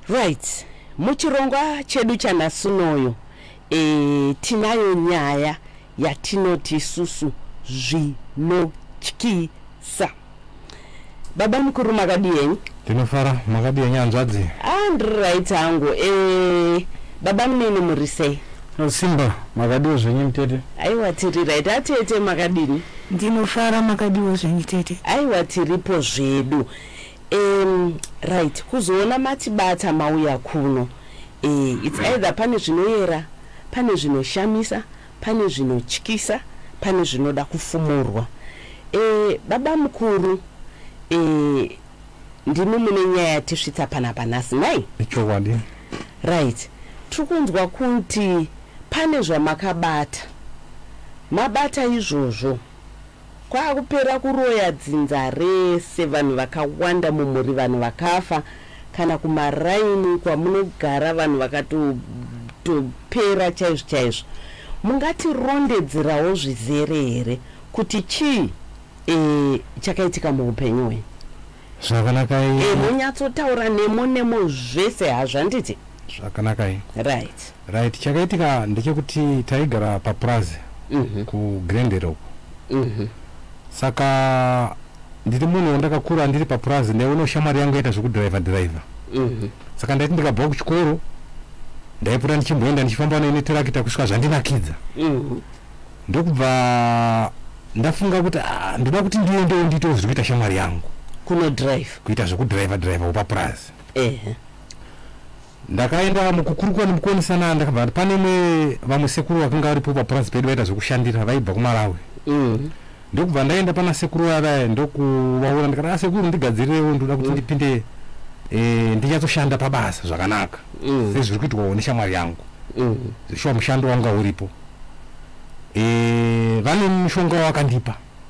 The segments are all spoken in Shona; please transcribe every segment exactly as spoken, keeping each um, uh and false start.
Right, muchirongwa chedu chanasunoyo e, tinayo nyaya yatinoti isusu zvinotyisa. Baba mukuru makadii? Tinofara makadii nyanzvadzi. And right hangu e, baba munini murise? Simba makadii zvenyu mutete? Aiwa tiri right, atete makadini? Ndinofara makadii zvenyu tete? Aiwa tiripo zvedu. Um, right, kuzoona matibata mauya kuno e, it's either pane zvinoera, pane zvinoshamisa, pane zvinotyisa, pane zvinoda kufumurwa. E, baba mukuru e, ndimi mune nyaya tisvitsa panapa nhasi nai? Ichokwadi. Right, tirikunzwa kuti pane zvamakabata. Mabata izvozvo kwakupera kuroya nzinza rese, vanhu vakawanda mumuri, vanhu vakafa, kana kumaraini kwamunogara vanhu vakatopera chaizvo chaizvo. Mungati rondedzerawo zvizere here kuti chii e, chakaitika muupenyu hwenyu? Zvakanaka iyi. E, munyatsotaura nemo nemo zvese hazvanditi? Zvakanaka iyi. Right. Right, chakaitika ndechekuti taigara papurazi mm -hmm. kugrendero uko. Mm -hmm. Saka ndiri munhu wandakakura ndiri papurazi ndaiona shamwari yangu yaita zvekudhiraivha dhiraivha. Mhm. Saka ndaiti ndikabva kuchikoro ndaipota ndichimboenda ndichifamba nayo netarakita kusvika zvandinakidza. Mhm. Ndokubva ndafunga kuti ah, ndoda kuti ndiendewo ndiitewo zviri kuita shamwari yangu. Kuno drive. Kuita zvekudhiraivha dhiraivha papurazi. Ehe. Ndakaenda mukukurukura nemukuonesana ndakabva pane imwe vamwe sekuru vakanga varipo papurazi pedu vaita zvekushandira vaibva kuMalawi. Mhm. Ndokubva ndaenda pana sekuru ava ndokuvaona ndikati ah sekuru ndigadzirirewo ndoda kuti ndipinde eh ndichatsoshanda pabasa zvakanaka. Mm. Sezviri kuitwa neshamwari yangu. Mhm. Zvishuwa mushando wanga uripo. Eh vane mushonga wakandipa.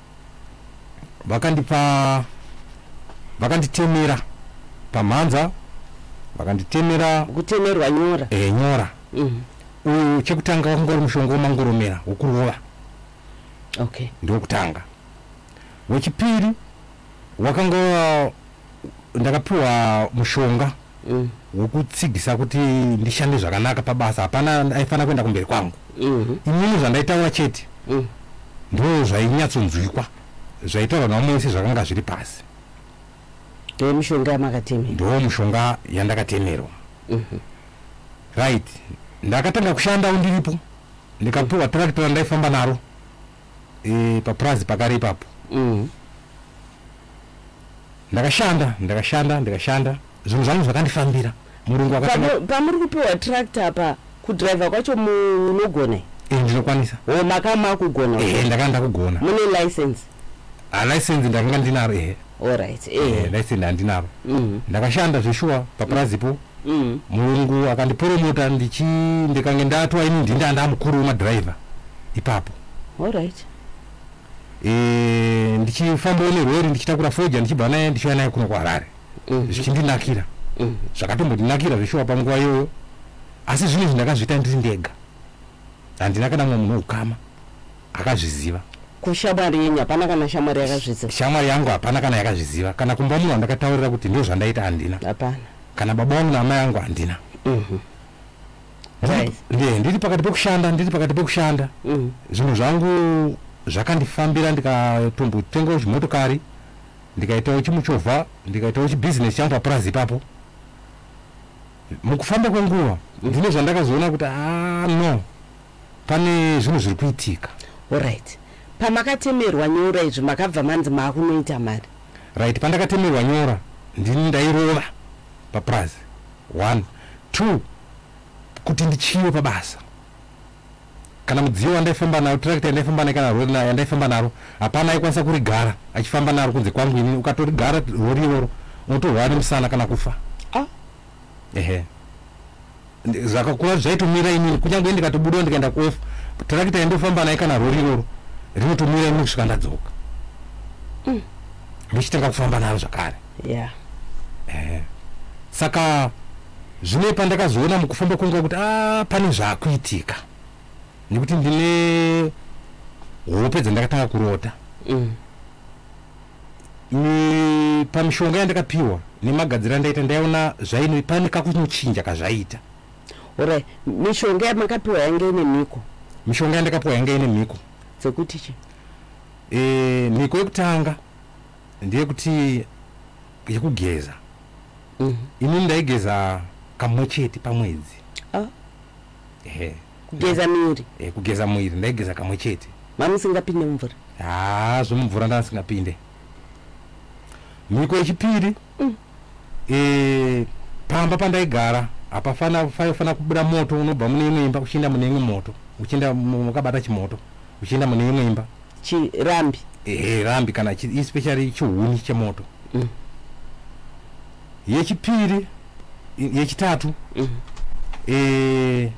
Vakandipa vakanditemera pamhanza, vakanditemera kutemerwa nyora. Eh nyora. Mhm. Uyu chekutanga wakanga uri mushonga womangoromera wokurova. Okay. Ndokutanga. Wechipiri wakanga ndakapiwa mushonga mm. wokutsigisa kuti ndishande zvakanaka pabasa, hapana aifana kuenda kumberi kwangu. Mhm. Inini zvandaitaura chete Mm. ndo zvainyatsonzwikwa zvaitaura namwe wese zvakanga zviri pasi. Ndo mushonga yamakatemerwa? Ndo mushonga yandakatemerwa. Mhm. Right, ndakatanga kushanda ndiripo ndikapiwa tractor ndaifamba naro e papurazi pakare ipapo. Mhm. Ndakashanda ndakashanda ndakashanda zvinhu zvangu zvakandifambira. Murungu akatanga pamuri kupiwa tractor apa kudriver kwacho munogona? Eh ndinokwanisa. O makama kugona? Eh ndakanda kugona. Mune license? A license ndanga ndinaro eh. All right. Eh, eh license ndinaro. Mhm. Ndakashanda zvishwa papurazi po. Mhm. Murungu akandipromota ndichi ndikange ndatwa ini ndinda ndamukuru wema driver ipapo. All right. Eh ndichifamba nerweri ndichitakura foja ndichibva naye ndichiya naye kuno kwaHarare. Mhm. Zvichindinakira. Mhm. Zvakatombondinakira zvishwa panguva iyoyo. Asi zvinhu ndakazviita ndiri ndega. Handina kana mumwe munhu ukama akazviziva. Kushamwari yenyu hapana kana shamwari yakazviziva? Shamwari yangu hapana kana yakazviziva. Kana kumba munhu andakataurira kuti ndo zvandaita handina. Hapana. Kana baba wangu namai yangu handina. Mhm. Right. Ndiye ndiri pakati pekushanda ndiri pakati pekushanda. Mhm. Zvinhu zvangu zvakandifambira ndikatombotengawo chimotokari ndikaitawo chimuchovha ndikaitawo chibusiness changu papurazi ipapo. Mukufamba kwenguva ndine zvandakazoona kuti ah no pane zvinhu zviri kuitika. All right. Pamakatemerwa nyora izvi makabva manzi maakunoita mari? Right, pandakatemerwa nyora ndini ndairova papurazi. One, two, kuti ndichiwe pabasa. Kana mudziyo wandaifamba nayo, tractor yandaifamba nayo kana rori yandaifamba naro, hapana aikwanisa kurigara achifamba naro kunze kwangu ini. Ukatorigara rori iroro unotorwara nemusana kana kufa. Ah. Ehe. Zvakakura zvaitomira ini kunyange ndikatobudawo ndikaenda kuofa. Tractor yandofamba nayo kana rori iroro rinotomira ini kusvika ndadzoka. Mm. Ndichitanga kufamba naro zvakare. Yeah. Eh. Saka zvine pandakazoona mukufamba kwangu kuti ah pane zvakuitika. Nekuti ndine hope dzandakatanga kurota. Mm. Ni pamishonga yandakapiwa nemagadzira ndaita ndaona zvaino pane kakunochinja kazvaita. Ora mishonga yamakapiwa yange ine mhiko. Mishonga yandakapiwa yange ine mhiko dzekuti chi eh mhiko yekutanga ndeyekuti yekugeza. Mhm. Ini ndaigeza kamwe chete pamwedzi. Ah. Ehe. Kugeza mwiri. Eh kugeza mwiri ndaigeza kamwe chete. Mamusingapinde mvura. Ah, zvomumvura ndasingapinde. Mhiko yechipiri Mm. eh pamba pandaigara apafana fana kubuda moto unobva mune imwe imba kuchinda mune imwe moto uchienda mukabata chimoto uchienda mune imwe imba chirambi. Eh rambi kana chi, especially chihuni chemoto. Mm. Yechipiri yechitatu Mm. eh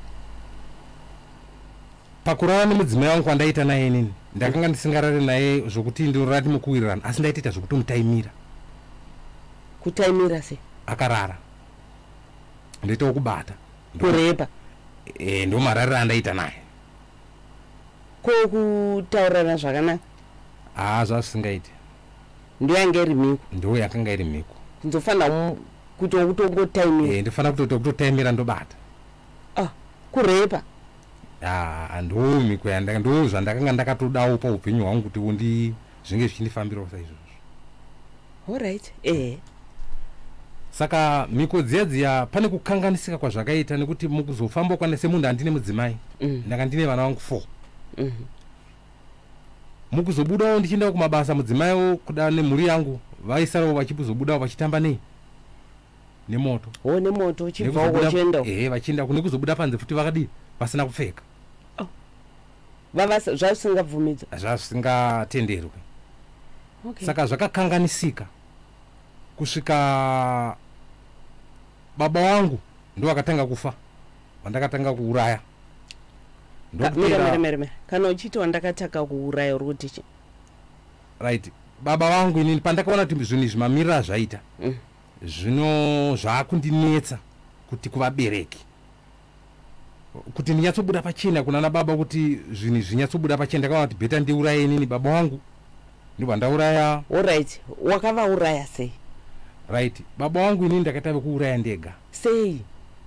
pakurara nemudzimai wangu kwandaita naye inini ndakanga ndisingarari naye zvokuti ndorati mukuwirirana asi ndaitoita zvokutomutaimira. Kutaimira se Akarara ndoitawo kubata kurepa. eh ndo marariro andaita naye. Ko kutaurana zvakanaka Ah zvasingaiti ndiyo yange iri mhiko. ndo yakanga iri mhiko. Ndofana kuti ukutongotaimira. Eh ndofana kutotaimira ndobata. Ah, kurepa. Ah ndo mhiko yandaka ndo zvandakanga ndakatodawo paupenyu hwangu kuti undi zvinge zvichindifambirawo saizvozvo. All right. Eh. Saka mhiko dziya dziya pane kukanganisika kwazvakaita nekuti mukuzofamba kwana semunhu andine mudzimai. Mm. Ndanga ndine vana vangu four. Mhm. Mukuzobudawo ndichienda kumabasa mudzimaiwo kuda nemhuri yangu vaisarawo vachizobudawo vachitamba nei nemoto. Oh, nemoto uchibvawo kuchenda. Eh vachienda kune kuzobuda panze futi vakadi vasina kupfeka. Oh. Vava zvasingabvumidza. Zvasingatenderwi. Okay. Saka zvakakanganisika kusvika baba wangu ndo akatanga kufa wandakatanga kuuraya. Mira mira mira mira kana uchiti wandakataka kuuraya uri kuti chi. Right, baba wangu inini pandakaona kuti zvinhu izvi mamirira zvaita Mm. zvino zvakundinetsa kuti kuvabereki kuti ndinyatsobuda pachena kuna na baba kuti zvinhu zvinyatsobuda pachena ndakaona kuti beta ndiuraye inini baba wangu ndibva ndauraya. All right. Wakavauraya sei? Right, baba wangu inini ndakatava kuuraya ndega. Sei?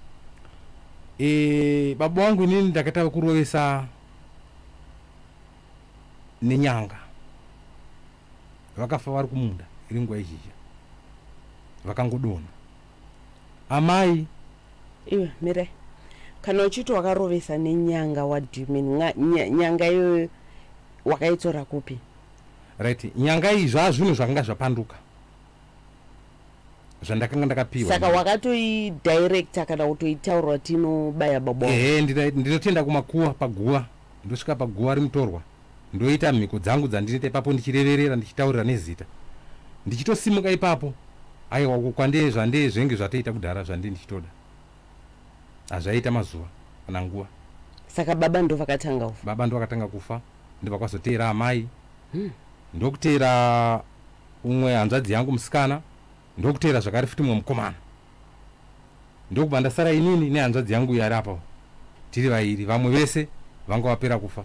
Eh baba wangu inini ndakatava kurovesa nenyanga. Vakafa vari kumunda iri nguva izhizha vakangodona. Amai Iwe mire kana uchiti wakarovesa nenyanga what do you mean? Nyanga iyo wakaitora kupi? Right, nyanga iyi zvaa zvinhu zvakanga zvapanduka zvandakanga ndakapiwa. Saka wakatoi director kana kutoitaura kuti inobaya baba. Eh ndinotenda kumakuwa paguva ndosvika paguva rimutorwa ndoita mhiko dzangu dzandinoita ipapo ndichireverera ndichitaurira nezita ndichitosimuka ipapo. Aiwa kwandee zvandee zvenge zvatoita kudhara zvandee ndichitoda hazvaita mazuva kana nguva. Saka baba ndo vakatanga kufa. Baba ndo vakatanga kufa ndibva kwazoteera amai. Hmm. Ndokuteera umwe hanzvadzi yangu musikana ndokuteera zvakare futi mumwe mukomana ndokubva ndasara inini nehanzvadzi yangu yari apo tiri vairi vamwe vese vanga vapera kufa.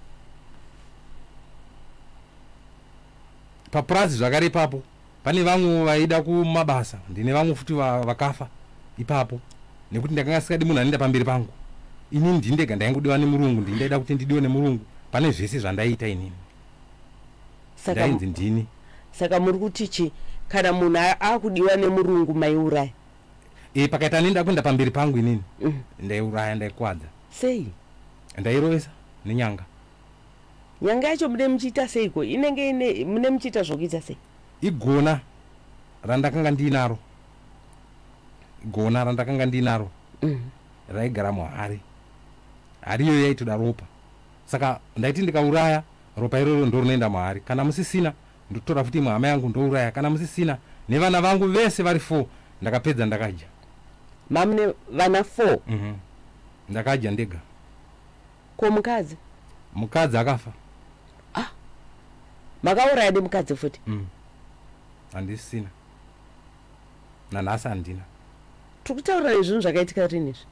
Papurazi zvakare ipapo pane vamwe vaida kumabasa ndine vamwe futi vakafa ipapo nekuti ndakanga sikadi munhu anoenda pamberi pangu. Inini ndindega ndaingudiwa nemurungu ndindaida kuti ndidiwe nemurungu pane zvese zvandaita inini. Saka Ndainzi ndini. Saka muri kuti chi kana munhu akudiwa nemurungu maiuraya. Eh pakaita nenda kuenda pamberi pangu inini. Mm. Ndaiuraya ndaikwadza. Sei? Ndairovesa nenyanga. Nyanga yacho mune muchiita seiko? Inenge ine mune muchiita zvokuita sei? Igona randakanga ndinaro. Igona randakanga ndinaro. Mhm. Raigara muhari. Hari iyo yaitoda ropa. Saka ndaiti ndikauraya ropa iroro ndo rinoenda muhari. Kana musisina ndotora futi hama yangu ndouraya. Kana musisina nevana vangu vese vari four ndakapedza ndakadya. Mamune vana four. Mhm. Ndakadya ndega. Ko mukadzi? Mukadzi akafa. Ah. Makauraya nemukadzi futi? Mhm. Handisina. Nanhasi handina. Tikutaura nezvinhu zvakaitika rini izvi?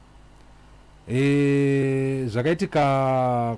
Eh zvakaitika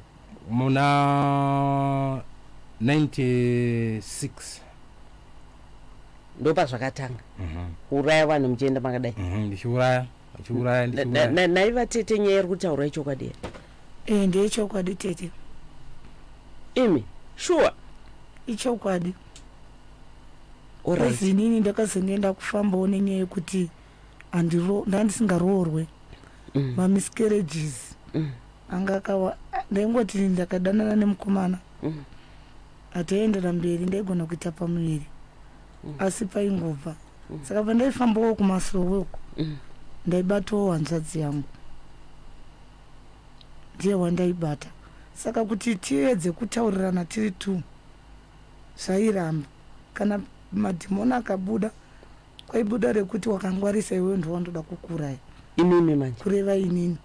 muna ninety-six. ndopa zvakatanga Mhm. kuuraya vanhu muchienda makadai Mhm, ndichiuraya ndichiuraya ndichiuraya naiva tete nyaya iri kutaura ichokwadi here Eh, ndechokwadi tete. imi sure Ichokwadi. alright Kozi inini ndakazongoenda kufambawo nenyaya yekuti andiro ndandisingaroorwe Mm. mamiscarriages Mm. anga akawa ndaingoti ndakadanana nemukomana Mm. ataendera mberi ndaigona kuita pamuviri Mm. asi paingobva Mm. saka pandaifambawo kumasoro uko Mm. ndaibatawo hanzvadzi yangu ndiye wandaibata saka kuti tiedze kutaurirana tiri tu zvairamba kana madhimoni akabuda kwaibuda rekuti wakangwarisa iwe ndowandoda kukuraya inini manje kureva inini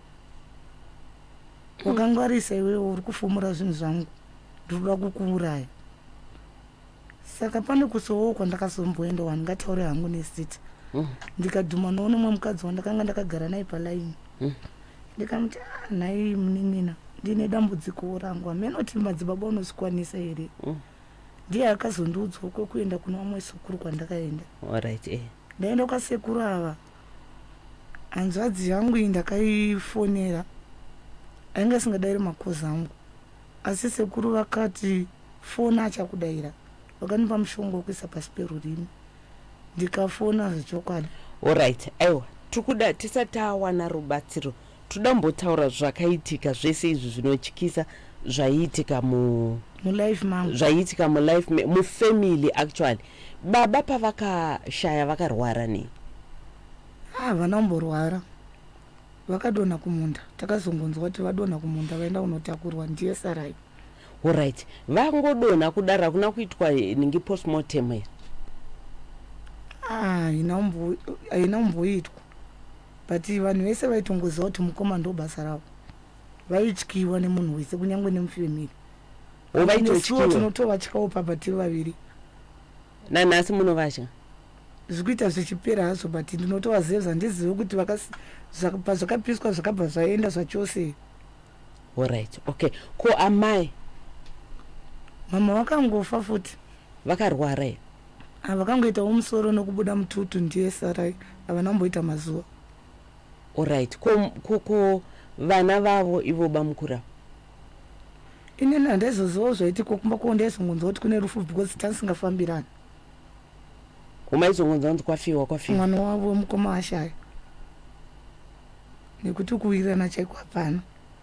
wakangwarisa iwe uri kufumura zvinhu zvangu ndoda kukuuraya saka pane kusowo kwandakazomboenda wandingataure hangu nezita Mm. ndikadhuma nonemwe mukadzi wandakanga ndakagara naye palaini Mm. ndikamuti "Ah, nhai munin'ina ndine dambudziko rangu amenoti madzibaba unozvikwanisa here Mm. ndiye akazondiudzwa kwekuenda kuna vamwe sekuru kwandakaenda alright eh ndaenda kwasekuru ava hanzvadzi yangu iyi ndakaifonera ainge asingadayiri makozi angu asi sekuru vakati fona achakudayira vakanipa mushonga wekuisa pasi perurimi ndikafona zvechokwadi alright aiwa tikuda tisati tawana rubatsiro tudambotaura zvakaitika zvese izvi zvinotyisa zvaiitika mu mulife mangu zvaiitika mulife me- mufamily actually baba pavakashaya vakarwara nei havana kumborwara vakadonha kumunda takazongonzwa kuti vadonha kumunda vaenda kunotakurwa ndiye sarai alright vangodonha kudaro hakuna kuitwa ningi postmortem here Ah, haina kumboitwa but vanhu vese vaitongoziva kuti mukoma ndo basa ravo vaityiwa nemunhu wese kunyange nemufemiri ovaitotyiwa tinotovatyawo papa tiri vaviri nanhasi munovatya zvikuita zvichipera hazvo but ndinotovazevza ndizive kuti pazvakapiswa zvakabva zvaenda zvachose alright okay ko amai mama vakangofa futi vakarwara here vakangoitawo musoro nokubuda mututu ndiye sarai havana kumboita mazuva alright ko, ko, ko vana vavo ivo bamukura inini handaizozivawo zvaitiko kumba kuwo ndaizongonzwa kuti kune rufu because tanisingafambirani umaizongonzwa kunzi kwafiwa kwafiwa mwana wavo wemukoma ashaya nekuti kuwirirana chaiko hapana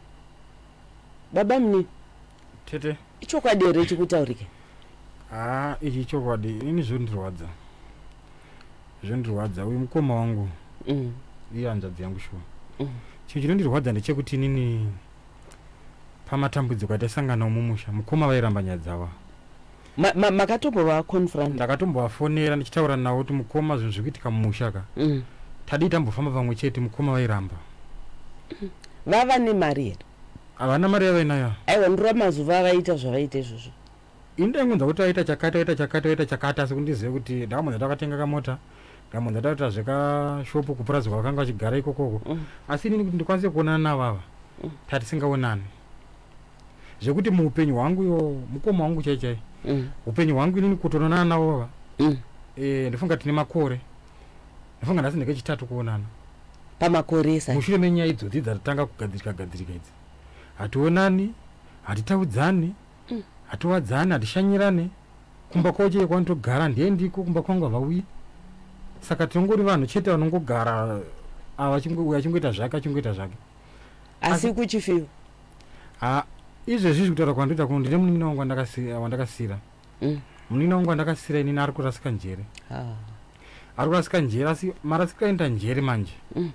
baba muni tete ichokwadi here chikutaurike ah ichi chokwadi ini zvondirwadza zvondirwadza uyu mukoma wangu mm. iye hanzvadzi yangu shuwa mm. chinhu chinondirwadza ndechekuti inini pamatambudziko ataisanganawo mumusha mukoma vairamba nyaya dzava makatombova confront ndakatombovafonera ndichitaura nawo kuti mukoma zvinhu zvikuitika mumusha ka mm. tadii tambofamba pamwe chete mukoma vairamba mm. vava nemari here havana mari yavainayo aiwa ndira mazuva vaita zvavaita izvozvo ini ndaingonza kuti vaita chakati vaita chakati vaita chakati asi kundizive kuti ndakamboza takatenga kamota ndakamboza taita zvekashopu kupurazi kwakanga vachigara ikokoko mm. asi inini kuti ndikwanise kuonana navava mm. tatisingaonani zvekuti muupenyu hwangu yo mukoma wangu chai chai mm. upenyu hwangu inini kutononana navova mm. e, ndifunga tine makore ndifunga ndasi ndekechitatu kuonana pamakore esa mushure menyaya idzodzi dzatitanga kugadzirika gadzirika idzi hationani hatitaudzani mm. hatiwadzani hatishanyirane kumba kwavo chete kwanotogara ndiye ndiko kumba kwangu havauyi saka tinongori vanhu chete vanongogara ava uyo achingoita zvake achingoita zvake asi kuchifiwa ha izvezvi kutaura kwandoita kuno ndine munin'ina wangu wandakasira mm. munin'ina wangu wandakasira inini ari kurasika njere ah. ari kurasika njere asi marasika aenda njere manje mm.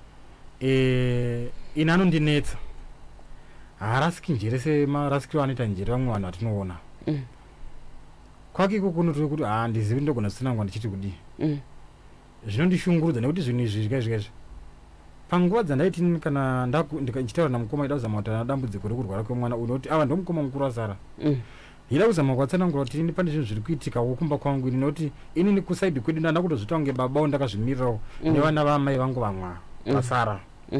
e, ini anondinetsa haarasiki njere semarasikiro anoita njere vamwe vanhu vatinoona mm. kwake iko kunotori kuti ha ndizivi ndogona sinangwa ndichiti kudii mm. zvinondishungurudza nekuti zvinhu izvi zvikazvikazvi panguva dzandaitini kana ndichitaura namukoma ida kuzama kuti ana dambudziko rekurwara kwemwana uyu nokuti ava ndomukoma mukuru azara mm. ida kuzama kuvatsanangura kuti ini pane zvinhu zviri kuitikawo kumba kwangu ini nokuti inini kusaidhi kwedu ndanda kutozvitawo ngebabawo ndakazvimirirawo mm. nevana vamai vangu vamwa vasara mm.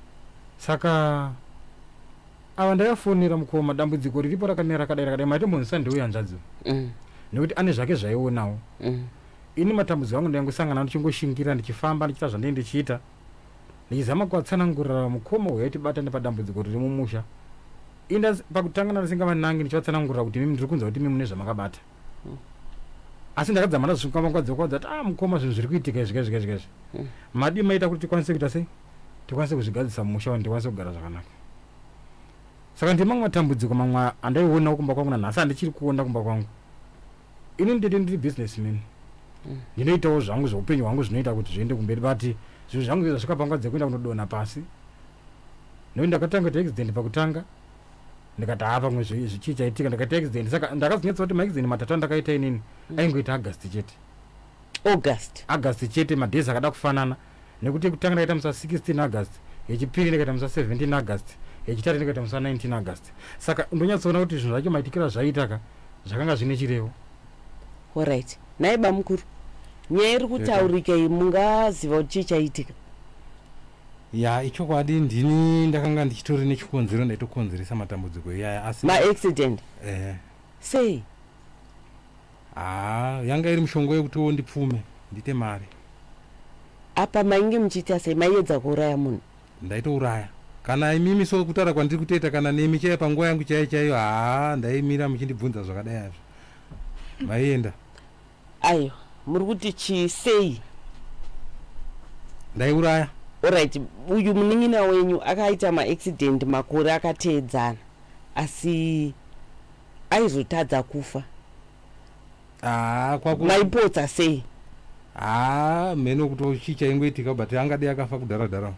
saka ava ndaiafonera mukoma dambudziko riripo rakamira rakadai rakadai maitombonzisa ndeuya hanzvadzi mm. nekuti ane zvake zvaionawo mm. ini matambudziko angu ndangosangana ndichingoshingira ndichifamba ndichita zvandei ndichiita ndichizama kuvatsanangurira mukoma waitibata nepadambudziko riri mumusha. Inda pakutanga ndasingavanangi ndichivatsanangurira kuti mimi ndiri kunzwa kuti mimi mune zvamakabata. Asi ndakadzama ndazvika makwadza kwadza kuti ah mukoma zvinhu zviri kuitika izvi izvi izvi izvi. Madi maita kuti tikwanise kuita sei? Tikwanise kuzvigadzisa mumusha wandi tikwanise kugara zvakanaka. Saka ndimamwe matambudziko mamwe andaiona kumba kwangu nanhasi handichiri kuona kumba kwangu. Ini ndiri ndiri businessman. Ndinoitawo zvangu zveupenyu hwangu zvinoita kuti zviende kumberi bati zvinhu zvangu zvasvika panguva kuenda kunodona pasi. Nekuti ndakatanga kuti accident pakutanga ndikati apa mwe zvichichaitika ndikati accident saka ndakazonyetsa kuti maaccident matatu andakaita inini aingoita August chete. August August chete madhezi akada kufanana nekuti kutanga ndakaita musa sixteen August yechipiri ndikaita musa seventeen August yechitatu ndikaita musa nineteen August. Saka ndonyatsoona kuti zvinhu zvacho maitikira zvaitaka zvakanga zvine chirevo. Alright. Naiba mukuru. Nyaya iri kutaurika iyi mungaziva kuti chii chaitika? Ya ichokwadi ndini ndakanga ndichitori nechikonzero ndaitokonzeresa matambudziko iyaya asi ma accident. Eh. Sei? Ah, yanga iri mushongo yekuti ndipfume ndite mari. Apa mainge muchiita sei maiedza kuuraya munhu? Ndaitouraya. Kana imimi so kutaura kwandiri kutoita kana nemi chaiye panguva yangu chaiyo chaiyo ah ndaimira muchindibvunza zvakadai azvo. Maienda. Ayo, muri kuti chii sei? Ndaiuraya. Alright, uyu munin'ina wenyu akaita ma-accident makore akateedzana asi aizotadza kufa. Ah, kwaku maipodza sei? Ah, meno kutochicha ingoitika but angade akafa kudhara dhara.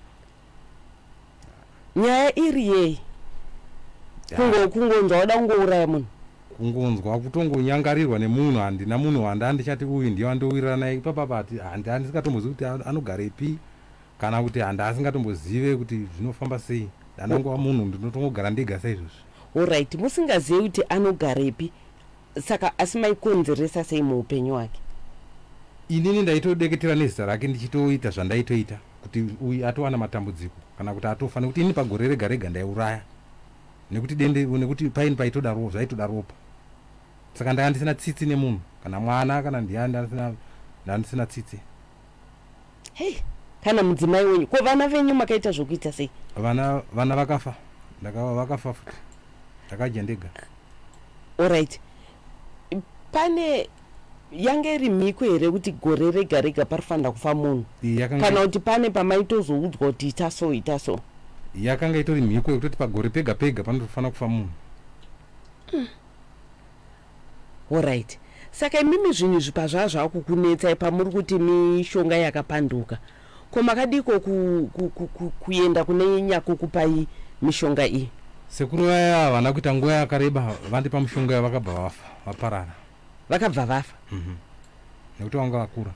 Nyaya iri yei? Kungo kungonzwa wada kungouraya munhu. Kungonzwa kutongonyangarirwa nemunhu handina munhu wanda ndichati uyu ndiye andowirana naye papa pati handa ndisingatombozivi kuti anogarepi kana kuti handa asingatombozive kuti zvinofamba sei. Ndanangova munhu ndinotongogara ndega saizvozvo. Alright, musingazivi kuti anogarepi saka asi maikonzeresa sei muupenyu hwake? Inini ndaitodeketera nezita rake ndichitoita zvandaitoita kuti uyu atowana matambudziko kana kuti atofa nekuti ini pagore rega rega ndaiuraya nekuti dende nekuti paini paitoda roho zvaitoda ropa. Saka ndanga ndisina tsitsi nemunhu kana mwana kana ndiani ndisina ndisina tsitsi. Hey, kana mudzimai wenyu ko vana venyu makaita zvokuita sei? Vana vana vakafa. Ndakava vakafa futi. Ndakaja ndega. Alright. Pane yange iri mhiko here kuti gore rega rega parifanira kufa munhu? Kana kuti pane pamaitozoudzwa kuti ita so ita so? Yakanga itori mhiko yekutoti pagore pega pega panofanira kufa munhu. Mm. Alright. Saka imimi zvinhu zvipa zvazva kukunetsai pamuri kuti mishonga yakapanduka. Ko makadiko ku, ku, ku, ku, kuenda kune nyako kupai mishonga iyi? Sekuru vaya havana kuita nguva yakareba vandipa mishonga yavakabva vafa vaparara. Vakabva vafa? Mhm. Nekuti vanga vakura.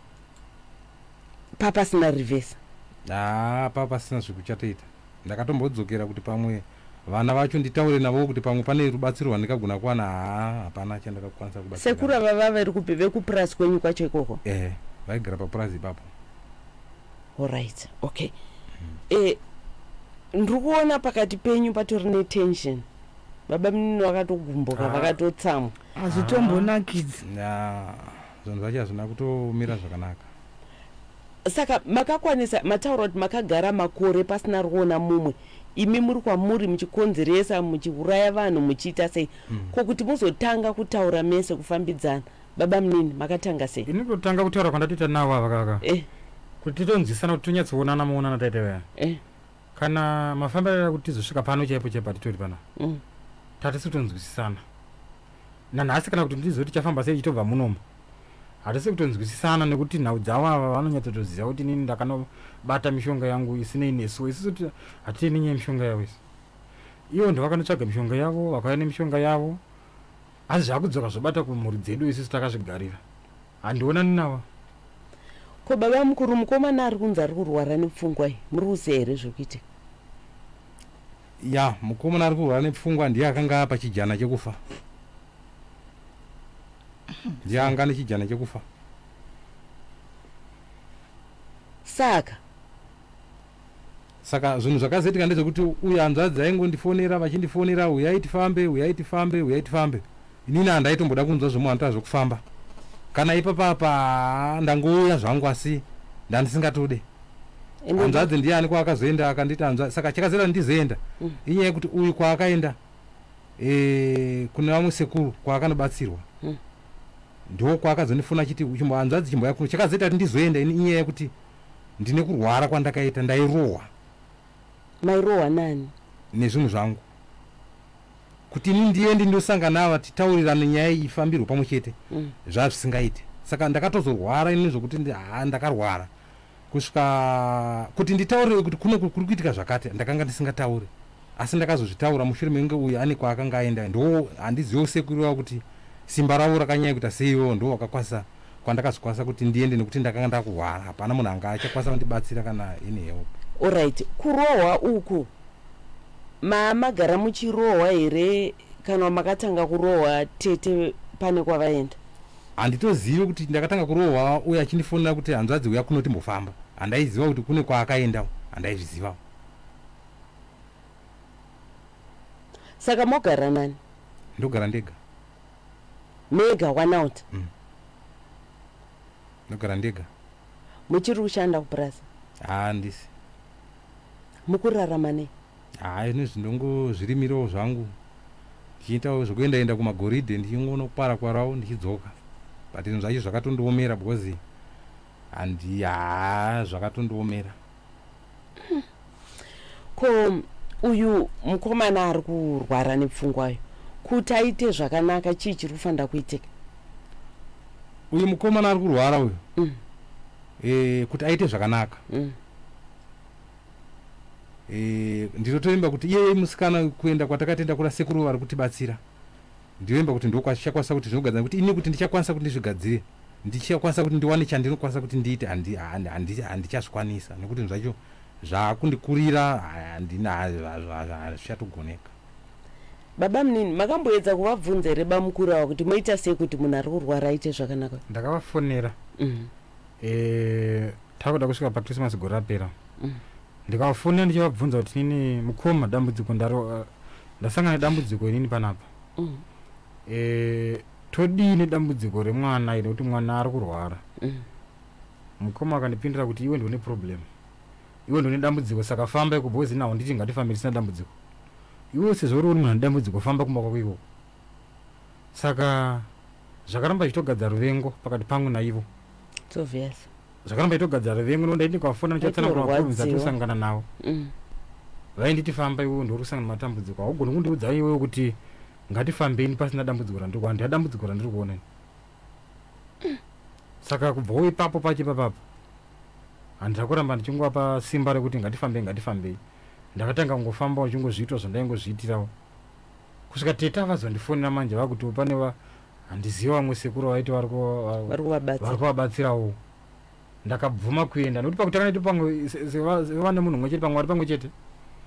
Papa sina reverse? Ah, papa sina zvikuchatoita. Ndakatombodzokera kuti pamwe vana vacho nditaure navo kuti pamwe pane rubatsiro rwandikagona kuwana haa hapana chandakakwanisa kubatsira. Sekuru vava vari kupi vekupurazi kwenyu kwacho ikoko? Eh, vaigara papurazi ipapo. Alright, okay. Mm. Eh, ndiri kuona pakati penyu patori netension. Baba munini vakatogumbuka ah. vakatotsamwa. Hazvitombonakidzi. Ya, zvinhu zvacho hazvina kutomira zvakanaka. Saka makakwanisa mataura kuti makagara makore pasina ruona mumwe. Imi muri kwamuri muchikonzeresa muchiuraya vanhu muchiita sei? Mm. Ko kuti muzotanga kutaura mese kufambidzana. Baba munini makatanga sei? Ini kutanga kutaura kwandatoita nawo ava kaka. Eh. Kuti tonzwisana kuti tonyatsoonana muonana taita weya. Eh. Kana mafambiro kuti tizosvika pano chaipo chaipo titori pana. Mm. Tatisi kutonzwisana. Nanhasi kana kuti ndizoti chafamba sei chitobva munomu. Hatisi kutonzwisana nekuti nhau dzavo ava vanonyatsotoziva kuti nini ndakanobata mishonga yangu isinei nesuwo isusu kuti hatiti nenyaya mishonga yavo isi. Ivo ndovakanotsvaga mishonga yavo vakauya nemishonga yavo asi zvakudzoka zvobata kumhuri dzedu isusu takazvigarira. Handionani navo. Ko baba mukuru mukomana ari kunzi ari kurwara nepfungwa iyi muri kuziva here zvokuitika? Ya, mukomana ari kurwara nepfungwa ndiye akanga apa chijana chekufa. Ndiye anga nechijana chekufa. Saka Saka zvinhu zvakazoitika ndezvekuti uyu hanzvadzi aingondifonera vachindifonera uyai tifambe uyai tifambe uyai tifambe. Inini handaitomboda kunzwa zvemuhanda zvokufamba. kana ipapapa ndangouya zvangu asi ndandisingatode hanzvadzi ndiani kwaakazoenda akanditi hanzvadzi saka chakazera ndizoenda mm. inyaya yekuti uyu kwaakaenda e, kune vamwe sekuru kwaakanobatsirwa mm. ndo kwaakazondifuna chiti chimbo hanzvadzi chimbo yakuru chakazoita kuti ndizoenda inyaya yekuti ndine kurwara kwandakaita ndairohwa. Mairohwa nani? Nezvinhu zvangu kuti ini ndiende ndosangana nava titaurirane nyaya ifambirwe pamwe chete mm. zvazvisingaite. Saka ndakatozorwara ini zvokuti ha ndakarwara kusvika kuti nditaurire kuti kuno kuri kuitika zvakati ndakanga ndisingatauri asi ndakazozvitaura mushure menge uyu ane kwaakanga aenda ndo handizivo sekuriwa kuti simba ravo rakanyanya kuita seiwo ndo wakakwanisa kwandakazokwanisa kuti ndiende nekuti ndakanga ndakurwara hapana munhu anga achakwanisa kundibatsira kana ine help. Alright, kurohwa uku mamagara muchirohwa here kana makatanga kurohwa tete pane kwavaenda? Handitozivi kuti ndakatanga kurohwa uye achindifonera kuti hanzvadzi uya kuno timbofamba. Handaiziva kuti kune kwaakaenda, handaizviziva. Saka mogara nani? Ndogara ndega. Mega one out? Mm. Ndogara ndega. Muchiri kushanda kupurasa? Handisi. Mukurarama nei? Ah, ine zvindongo zvirimiro zvangu. Ndichiitawo zvokuenda enda kumagoridhe ndichingoona kupara kwarawo ndichidzoka. But zvinhu zvacho zvakatondoomera because handi ha zvakatondoomera. Ko uyu mukomana ari kurwara nepfungwayo kuti aite zvakanaka chii chiri kufanira kuitika? Uyu mukomana ari kurwara uyu mm. e, kuti aite zvakanaka mm. e, ndinotoimba kuti iye musikana kuenda kwatakatenda kuna sekuru vari kutibatsira ndinoimba kuti ndokwachakwanisa kuti zvinogadzira kuti ini kuti ndichakwanisa kuti ndizvigadzire ndichakwanisa kuti ndiwane chandinokwanisa kuti ndiite handichazvikwanisa nekuti zvacho zvakundikurira handina zvichatogoneka. Baba munini makamboedza kuvabvunza here bamukurawa kuti moita sei kuti munhu ari kurwara aite zvakanaka? Ndakavafonera mm. e, takuda kusvika pakrismas gore rapera mm. ndikavafonera ndichivabvunza kuti nini mukoma dambudziko ndaro ndasangana nedambudziko inini panapa mm. e, todini dambudziko remwana ine kuti mwana ari kurwara mm. mukoma akandipindura kuti iwe ndione problem iwe ndione dambudziko saka famba ikubhozi nawo nditi ngatifambire sina dambudziko iwe sezvo uri munhu ane dambudziko famba kumba kwako iko. Saka zvakaramba zvichitogadzira ruvengo pakati pangu naivo obvious zvakaramba zvichitogadzira ruvengo nonda ndini kwafona ndichatsanangura maproblems atisangana nawo mm. vainditi famba iwe ndori kusangana matambudziko haugoni kundiudza iwewe kuti ngatifambeni pasina dambudziko randiri kuona ndina dambudziko randiri kuona mm. Saka kubvawo ipapo pacho ipapapo handina kuramba ndichingova simba rekuti ngatifambei ngatifambei ndakatanga kungofamba uchingozviitwa zvandaingozviitirawo kusvika tete avazondifonera manje vakuti pane handiziva vamwe sekuru vaiti vari kuvabatsirawo ndakabvuma kuenda nokuti pakutanga pamwe vane munhu mwe chete pamwe vari pamwe chete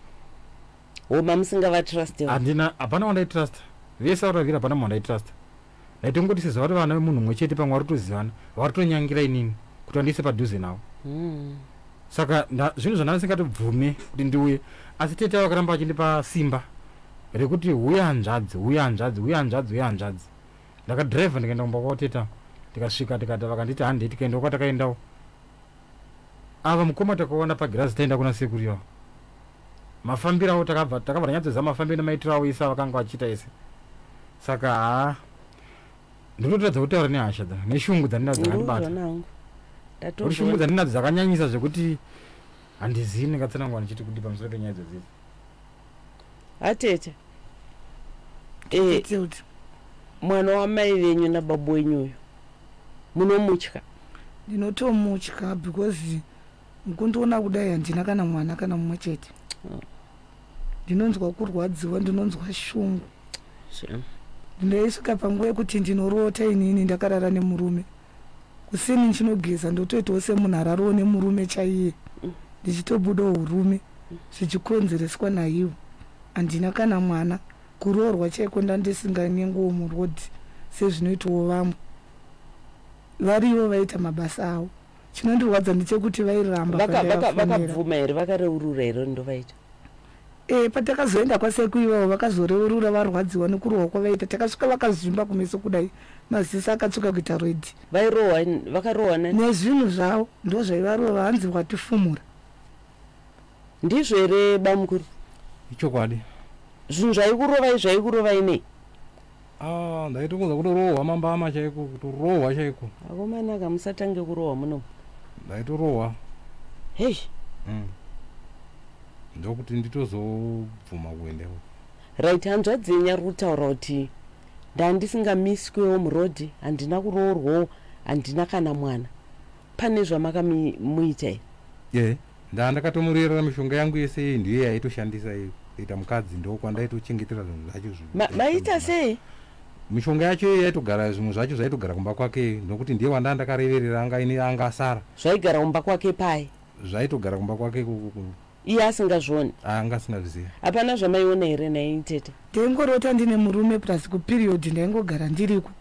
oma musingavatrust handina hapana wandaitrust vese varavira hapana munhu wandaitrust ndaitongoti sezva vari vana vemunhu mwe chete pamwe vari kutozivana vari kutonyangira inini kuti vandiise padhuze navo mm. Saka zvinhu zvandandisingabvume kuti ndiuye asi tete vakaramba vachindipa simba rekuti uya hanzvadzi uya hanzvadzi uya hanzvadzi uya hanzvadzi ndakadhiraivha ndikaenda kumba kwavo teta tikasvika tikati vakanditi handei tikaenda kwatakaendawo ava mukoma takaona pagirazi taenda kuna sekuru yavo mafambiro avo takabva takabva nyatsoziva mafambiro namaitiro avo ise vakanga vachiita ese. Saka ha ndinotoradza kutaura nehasha dza neshungu dzandinadzo dzakandibata uri shungu dzandinadzo dzakanyanyisa zvekuti handizivi ndingatsanangwa ndichiti kuti pamusoro penyaya idzodzidzi. Atete eh, mwana wamai venyu nababa wenyu uyu munomutya? Ndinotomutya because mukundiona kudai handina kana mwana kana mumwe chete. Ndinonzwa kurwadziwa, ndinonzwa shungu. Ndaisvika panguva yekuti ndinorota inini ndakarara nemurume kusini ndinogeza ndotoitawo semunhu ararawo nemurume chaiye ndichitobudawo urume zvichikonzereswa naivo. Handina kana mwana kuroorwa chaiko ndandisinganyengowo murodhi sezvinoitawo vamwe varivo vaita mabasa avo. Chinondirwadza ndechekuti vairamba vakabvuma here vakareurura here ndovaita eh patakazoenda kwasekuivawo vakazoreurura varwadziwa nekurohwa kwavaita takasvika vakazvimba kumeso kudai maziso akatsuka kuita redi vairohwa vakarohwa nezvinhu zvavo ndo zvaivarova hanzi watifumura ndizvo here bamukuru ichokwadi zvinhu zvaikurovai zvaikurovai nei ah ndaitokunza kutorohwa mambama chaiko kutorohwa chaiko akomanaka musatange kurohwa muno ndaitorohwa hei mm. ndokuti nditozobvuma kuendewo right hanzvadzi yenyu ari kutaura kuti ndandisingamiswewo murodhi handina kuroorwawo handina kana mwana pane zvamakamuita here ye ndaa ndakatomurerera mishonga yangu yese ndiyo yaitoshandisa kuita mukadzi ndokwandaitochengetera zvinhu zvacho maita sei mishonga yacho yaitogara zvimwe zvacho zvaitogara kumba kwake nokuti ndiye wanda ndakareverera anga ine anga asara zvaigara kumba kwake pai zvaitogara kumba kwake iye asingazvioni anga asingazviziva hapana zvamaiona here naini tete ndaingorota ndine murume plus kuperiodi ndaingogara ndiriko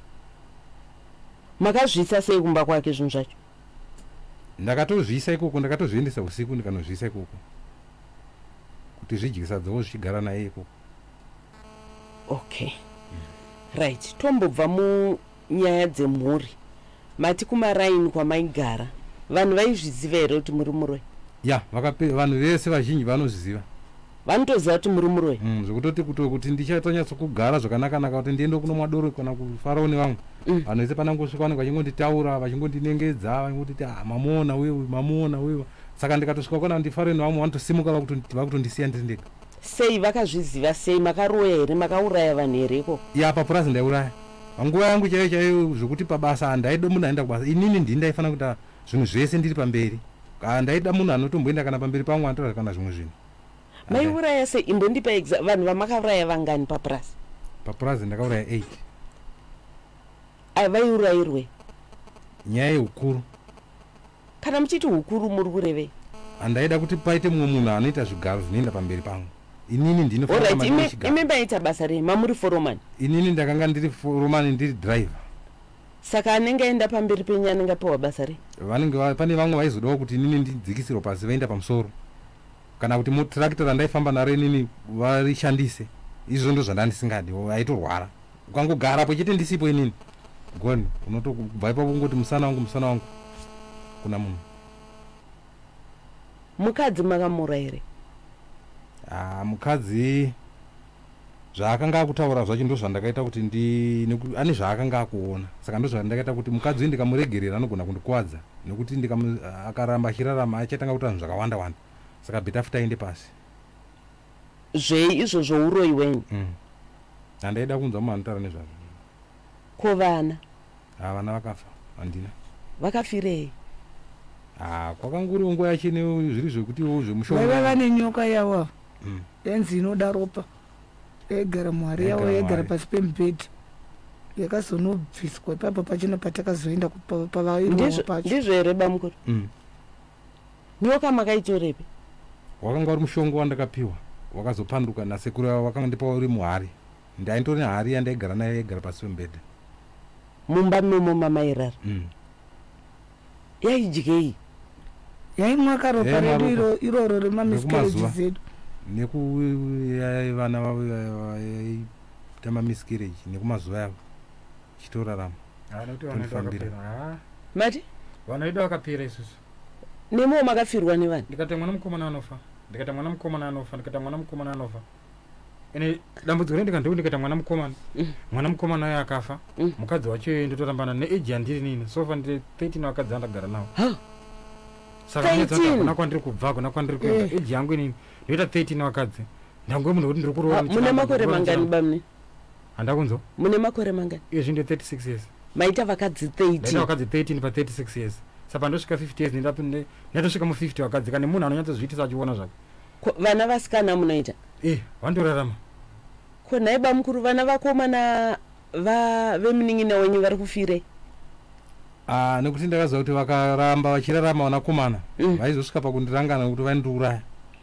makazvisa sei kumba kwake zvinhu zvacho ndakatozvisa ikoko ndakatozviendesa usiku ndikanozvisa ikoko kuti zvidyisa dzowo zvichigara naye ikoko okay mm. right tombobva munyaya dzemhuri mati kumaraini kwamaigara vanhu vaizviziva here kuti muri muroi ya vanhu vese vazhinji vanozviziva vanotoziva kuti muri muroi mm, zvokutoti kuti ndichatonyatso zvakanaka-naka kuti ndiende kuno mwadoro kana kufarawo nevamwe vanhu mm. vese panangosvika vanenge vachingonditaura vachingondinengedza vachingonditi ah mamuona wewe mamuona wewe saka ndikatosvika kona ndifare nevamwe vanotosimuka vakutondisiya ndiri ndega sei vakazviziva sei makaroya here makauraya vanhu here iko ya papurazi ndaiuraya panguva yangu chaiyo chaiyo zvokuti pabasa handaido munhu aenda kubasa inini ndini ndaifana kuita zvinhu zvese ndiri pamberi ndaida munhu anotomboenda kana pamberi pangu anotora kana zvimwe zvinhu maiuraya sei imbondipa vanhu vamakauraya vangani papurazi papurazi ndakauraya eight vaiurayirwe nyaya yeukuru kana muchiti hukuru muri kurevei handaida kuti paite mumwe munhu anoita zvigaro zvinoenda pamberi pangu inini ndinoime baita basa rei mamuri foromani inini ndakanga ndiri foromani ndiri driver saka anenge aenda pamberi penyu anenge apiwa basa rei vanenge pane vamwe vaizodawo kuti inini ndidzikisirwa pasi vaenda pamusoro kana kuti mutirakita randaifamba naro inini varishandise izvo ndo zvandandisingadi aitorwara ukangogarapo chete ndisipo inini goni unotobva ipapo ungoti musana wangu musana wangu kuna munhu mukadzi makamura here ah mukadzi zvaakanga akutaura zvacho ndo zvandakaita kuti ndi ane zvaakanga akuona saka ndo zvandakaita kuti mukadzi uyu ndikamuregerera anogona kundikuwadza nekuti akaramba achirarama achatanga kuita zvinhu zvakawanda wanda saka beta futa aende pasi zvei izvo zvouroi wenyu handaida kunzwa munhu anotaura nezvazvo ko vana ah vana vakafa handina vakafirei ah kwakanguriwo nguva yachine zviri zvekutiwo zvemushonga vaiva vane nyoka yavo yanzi inoda ropa yaigara muhari yavo yaigara pasi pemubhedhi yakazonobviswa ipapo pachino patakazoenda pavairohwa pacho ndizvo here bamukuru nyoka makaitorepi wakanga uri mushonga wandakapiwa wakazopanduka nasekuru yavo wakandipa uri muhari ndaindori nehari yandaigara nayo yaigara pasi pemubhedha mumba momo mamairara yaidyei yaimwaka ropa redu iroro remamiskereji zedu nekuvana vaita mamiskereji nekumazuva yavo chitorarama mati vanhu vedu vakapera isusu nemowo makafirwa nevanhu ndikati mwana mukomana anofa ndikati mwana mukomana anofa ndikati mwana mukomana anofa ene dambudziko rendikandeu ndikati mwana mukomana mwana mukomana uyo akafa mukadzi wacho ndotorambana neeji yandiri nini sofa ndiri thirteen vakadzi andagara navo saka kuna kwandiri kubva kuna kwandiri kuenda eji yangu inini ndoita thirteen vakadzi ndanguve munhu kuti ndiri kurova mune makore mangani bamune handakunzo mune makore mangani izvi ndio thirty-six years maita vakadzi thirteen ndaita vakadzi thirteen pa thirty-six years saka ndosvika fifty years ndatosvika mu fifty vakadzi kana munhu anonyatsozviitisa achiona zvake vana vasikana munoita eh vandorarama ko nhai bamukuru vana vakomana vemunin'ina wenyu vari kufirei ah nekuti ndakaziva kuti vakaramba vachirarama vanakomana vaizosvika pakundirangana kuti vaindiuraya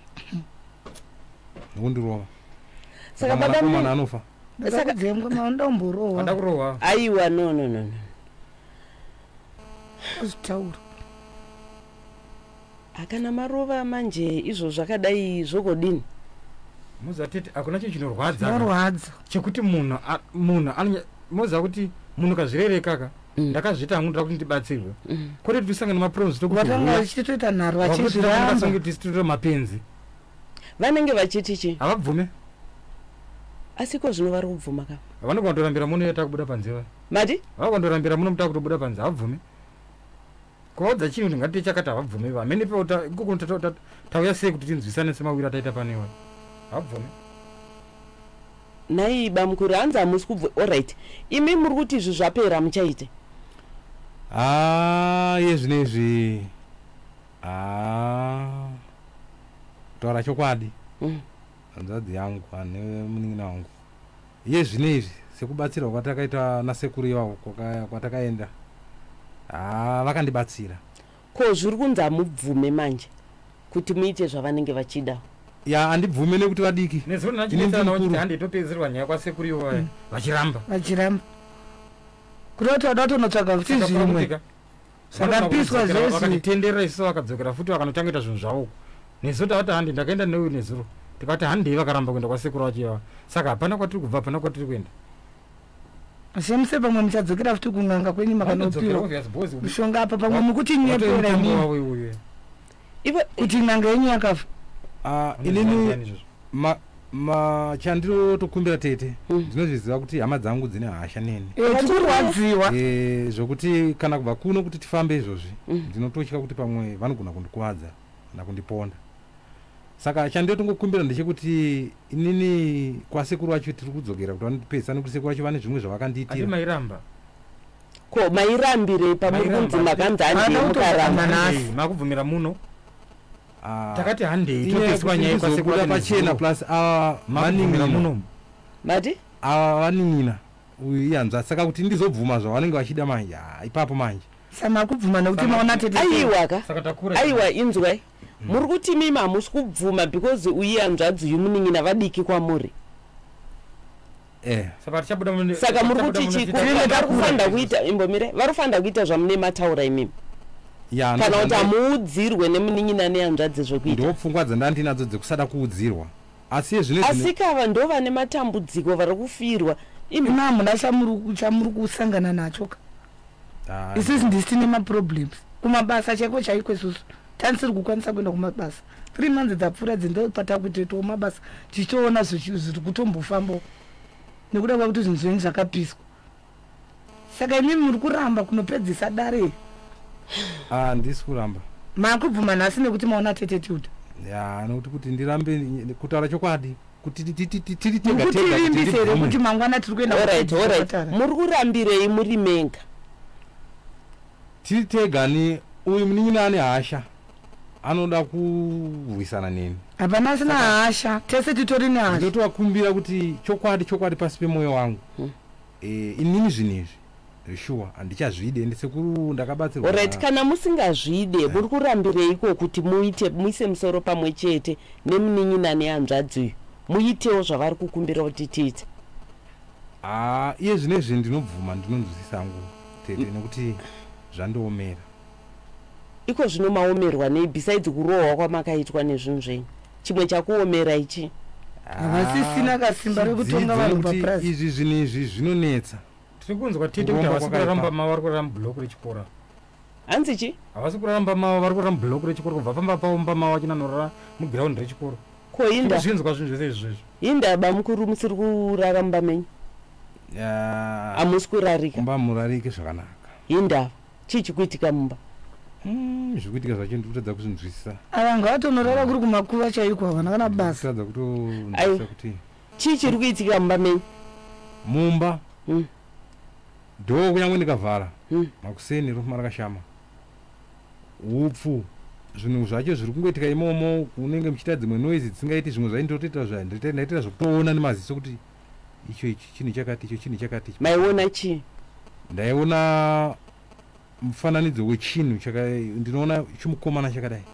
nekundirova saka vanakomana anofa ndakadzengwa maundomborova ndakurova aiwa no no no kuzvitaura akana marova manje izvo zvakadai zvogodini muzatete akuna chinhu chinorwadza chinorwadza chekuti munhu munhu moziva kuti munhu kazvirereka ka ndakazviita hangu ndoda kuti ndibatsirwe kwete kuti tisangane nemaproblems vatanga vachitoita nharo vachizviramba tisitoita mapenzi vanenge vachiti chi havabvume asiko zvino vari kubvuma ka vanokandorambira muno yata kubuda panze mati vakandorambira muno muta kutobuda panze havabvume kwaudza chinhu kuti ngatite chakati havabvume vamene peuta ikoko tauya sei kuti tinzwisane semawiri ataita panewa havabvume nai bamukuru hanzi hamusi kubva allright imi muri kuti izvi zvapera muchaite ah iye zvinezvi ah taura chokwadi hanzvadzi yangu ane munin'ina wangu iye zvinezvi sekubatsirwa kwatakaita nasekuru ivavo kwatakaenda ah vakandibatsira ko zviri kunzi hamubvume manje kuti muite zvavanenge vachida ya handibvume nekuti vadiki handitopedzerwa nyaya kwasekuru ivavo vachiramba vachiramba kuti vada kutonotsvaga futi zvimwe zvakapiswa zvese vakatitenderera isu vakadzokera futi vakanotangoita zvinhu zvavo nesu tavati handi ndakaenda neuyu nezuro tikati handei vakaramba kuenda kwasekuru vacho ivava saka hapana kwatiri kubva hapana kwatiri kuenda semuse pamwe muchadzokera futi kun'anga kwenyu makanopiwa mushonga apa pamwe mukuti nyepera kuti n'anga yenyu yakafa inini machandinotokumbira tete ndinozviziva kuti hama dzangu dzine hasha nene tikurwadziwa zvokuti kana kubva kuno kuti tifambe izvozvi ndinototya kuti pamwe vanogona kundikuwadza kana kundiponda saka chandotongokumbira ndechekuti inini kwasekuru vacho tiri kudzokera kuti vanopedzisana kuti sekuru vacho vane zvimwe zvavakandiitira mairamba ko mairambirei pamuri kunzi makanzi handei mukaramba nasi makubvumira muno takati handei topedziswa nyaya kwasekuru pachena plus manin'ina muno mati vanin'ina uyu iyanzva saka kuti ndizobvuma zvavanenge vachida manje ipapo manje samakubvuma nekuti maona tete aiwa ka aiwa inzwai muri kuti mimi hamusi kubvuma because uyi hanzvadzi yomunin'ina vadiki kwamuri saka muri kuti chikuvarikufanira kuita imbomire varifanira kuita zvamune mataura imimi kana kuti hamuudzirwe nemunin'ina nehanzvadzi zvokuita ndopfungwa dzandandinadzo dzekusada kuudzirwa asi zvine asi kava ndo vane matambudziko vari kufirwa imi hamuna chamuri kusangana nacho ka isisi ndisitine maproblems kumabasa chaiko chaiko isusu tanisiri kukwanisa kuenda kumabasa three months dzapfuura dzindopatakuitetowo mabasa tichitoona zviri kutombofambawo nekuda kwakuti zvinhu zvenyu zvakapiswa saka imimi muri kuramba kunopedzisa dare handisi kuramba makubvuma nhasi nekuti maona tete ya nokuti kuti ndirambe kutaura chokwadi kuti tiri tegatirimbisere kuti mangwana tiri kuenda muri kurambirei muri menga tiri tegani uyu munin'ina ane hasha anoda kurwisana neni hapana asina hasha tese titori nehasha ndinotovakumbira kuti chokwadi chokwadi pasi pemwoyo wangu inini zvinezvi sure handichazvide ndisekuru ndakabatsirwa alright kana musingazvide muri kurambireiko kuti muite muise musoro pamwe chete nemunin'ina nehanzvadziyo muitewo zvavari kukumbira kuti tiite ah iye zvinezvi ndinobvuma ndinonzwisisa hangu tete nekuti zvandoomera iko zvino maomerwa nei besides kurohwa kwamakaitwa nezvinhu zvenyu chimwe chakuomera ichi havasisina kasimba rekutonga vanhu papurazi izvi zvinezvi zvinonetsa tiri kunzwa tete kuti havasi kuraramba mavo vari kuraramba bhuloku rechikora hanzi chi havasi kuraramba mavo vari kuraramba bhuloku rechikoro kubva pamba paomba mavo achinanorara mugiraundi rechikoro ko inda zvinzwa zvinhu zvese izvozvo inda bamukuru musiri kuraramba menyu hamusi kurarika kumba murarike zvakanaka inda chii chikuitika mumba zvikuitika zvacho ndikutadza kuzvinzwisisa ava ngavatonorara kuri kumakuva chaiko havana kana basa kutadza kutonzwisisa kuti chii chiri kuitika mumba menyu mumba dhoo kunyange ndikavhara makuseni rofuma rakashama upfu zvinhu zvacho zviri kungoitika imomo kunenge muchiita dzimwe noizi dzisingaiti zvimwe zvaindotoita zvandaitira zvokutoona nemaziso kuti icho ichi chinhu chakati icho chinhu chakati maiona chii ndaiona mufananidzo wechinhu ndinoona chimukomana chakadai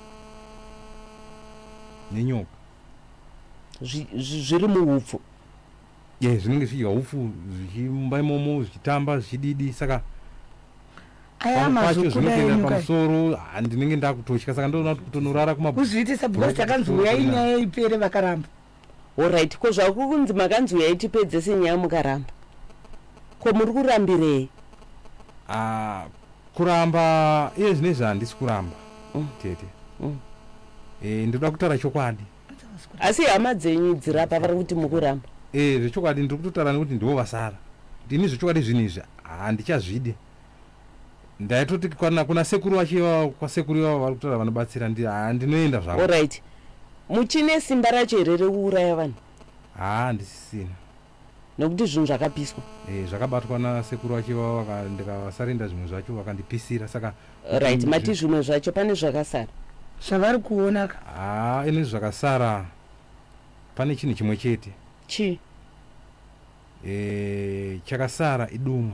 nenyoka zviri muupfu ye zvinenge zvidya upfu zvichimumba imomo zvichitamba zvichididi saka pacho zvinotoenda pamusoro handinenge ndakutotya saka ndoona kuti kutonorara kuzviitisa because takanzwa uya inyaya ipere vakaramba Alright, ko zvaku kunzi makanzi yaitipedze senyaya mukaramba. Ko muri kurambirei? Ah, kuramba iye zvinezvi handisi kuramba. Mm. Tete. Mm. Eh, ndoda kutaura chokwadi. Asi hama dzenyu dzirapa vari kuti mukuramba. Eh, zvechokwadi ndiri kutotaura nekuti ndivo vasara. Ndini zvechokwadi zvinizvi handichazvide. Ndaitoti kana kuna sekuru vachiva kwa sekuru vavo vari kutaura vanobatsira ndi handinoenda zvangu. Alright. Muchine simba racho here rekuuraya vanhu? Ah, ndisisina. Nokuti zvinhu zvakapiswa. Eh, zvakabatwa na sekuru vachiva vakandikavasarinda zvimwe zvacho vakandipisira saka. Right, mati zvimwe zvacho pane zvakasara. Zvavari kuona. Ah, ine zvakasara. Pane chinhu chimwe chete. Chi? Eh, chakasara idumwa.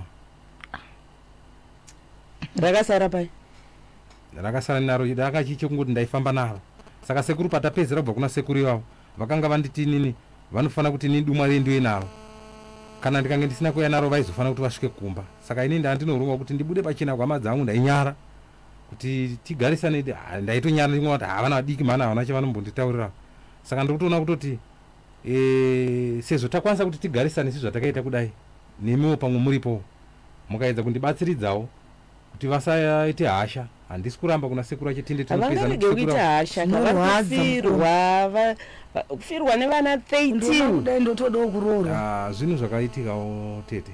Rakasara pai? Rakasara naro rakachiche kungoti ndaifamba naro. Saka sekuru patapedzera kubva kuna sekuru ivavo vakanga vanditi nini vanofana kuti ni dumwa riendiwe naro. Kana ndikange ndisina kuya naro vaizofana kuti vasvike kumba. Saka ini ndandinoronga kuti ndibude pachena kwama dzangu ndainyara kuti tigarisane ndaitonyara ndingoti havana vadiki mana havana chavanombonditaurira. Saka ndiri kutoona kutoti eh sezvo takwanisa kuti tigarisane sizvatakaita kudai nemiwo pamwe muripo mukaedza kundibatsiridzawo kuti vasaite hasha. Handisi kuramba kuna sekuru achitinde tinopedza nekuita hasha kavafirwa kufirwa nevana thirteen. Kudai ndotodawo kuroora. Ah, zvinhu zvakaitikawo tete.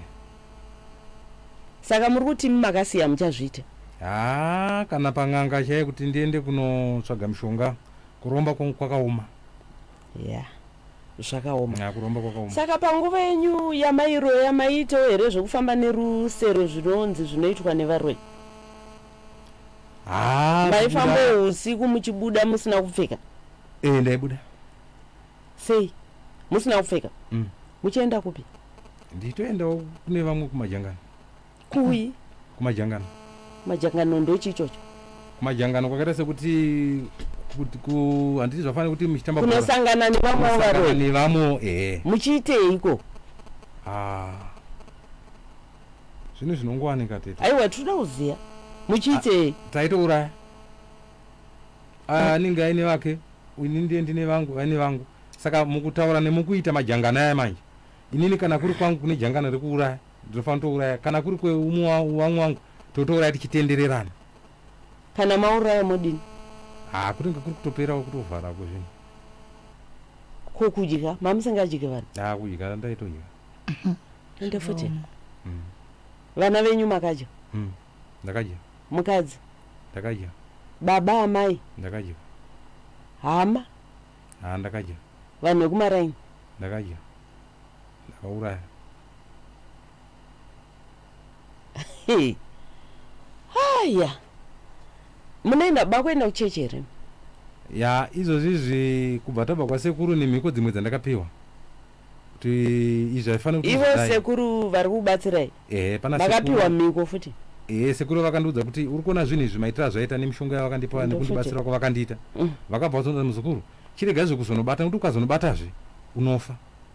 Saka muri kuti makasiya muchazviita? Ah, kana pang'anga chaiye kuti ndiende kunotsvaga mishonga kuromba kwakaoma. Yeah. Zvakaoma. Ah, kuromba kwakaoma. Saka panguva yenyu yamairoya maitawo here zvekufamba nerusero zvinonzi zvinoitwa nevaroi? Ah, maifamba usiku muchibuda musina kupfeka? Eh, ndaibuda. Sei? Musina kupfeka? Mm. Muchienda kupi? Nditoendawo kune vamwe kumajangano. Kui? Kumajangano. Majangano ndochichocho? Kumajangano kwakaita sekuti kuti ku handiti zvafanira kuti muchitamba kunosangana nevamwe varoi. Nevamwe eh. Muchiiteiko? Ah. Zvino zvinongowanika tete. Aiwa tinoda kuziya. Muchiitei? Taitouraya. Ah, ninga aine vake, inini ndiye ndine vangu, aine vangu. Saka mukutaura nemukuita majangano aya manje. Inini kana kuri kwangu kune jangano rekuuraya, ndinofanira kuuraya. Kana kuri kwe umwe wangu wangu, totouraya tichitendererana. Kana mauraya modini? Ah, kuti ngekuri kutoperawo kutovhara kuzvino. Ko kudya, mamusingajike vanhu? Ah, kudya ndaitodya. Ende futi. Mm. Vana venyu makadya? Mm. Ndakadya. Mukadzi? Ndakadya. Baba amai? Ndakadya. Hama? Ah, ndakadya. Vanhu vekumaraini? Ndakadya. Ndakauraya. Hey. Haya. Munoenda baba kuenda kuchechi here? Ya, izvozvizvi kubva tabva kwasekuru nemhiko dzimwe dzandakapiwa. Kuti izvi zvaifanira kuti ivo sekuru vari kubatsirai? Eh, pana sekuru. Vakapiwa mhiko futi? Eh, sekuru vakandiudza kuti uri kuona zvinhu izvi maitira zvaita nemishonga yavakandipa nekundibatsira kwavakandiita. Mm. Vakabva vatonza muzukuru. Chirega zvekuzonobata nekuti ukazonobatazve unofa.